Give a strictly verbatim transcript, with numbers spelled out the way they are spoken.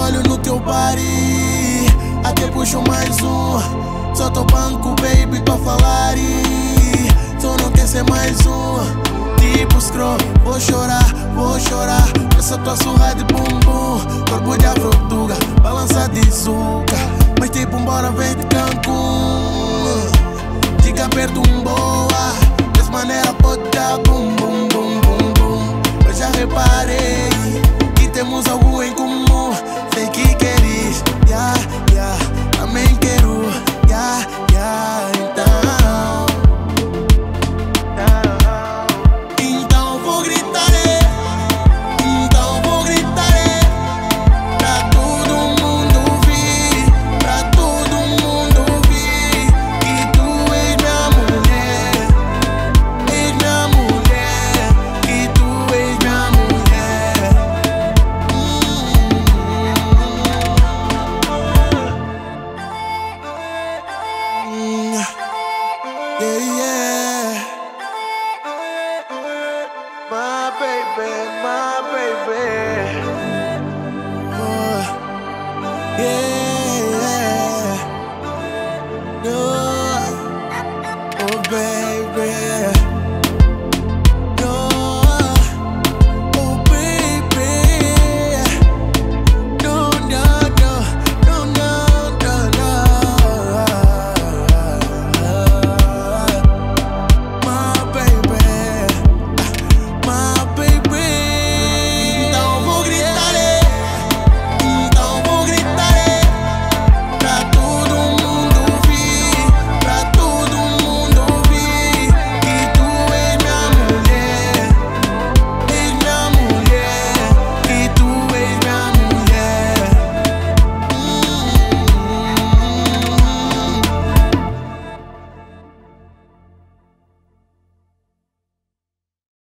olho no teu body, até puxo mais um. Só tô banco, baby, pra falar e tu não quer ser mais um. Tipo scroll, vou chorar, vou chorar. Essa tua surra de bumbum, corpo de afrotuga, balança de zuca. Mas tipo, bora ver de Cancún. Diga aperto um boa, dessa maneira pode dar bum bum bum bum bum. Eu já reparei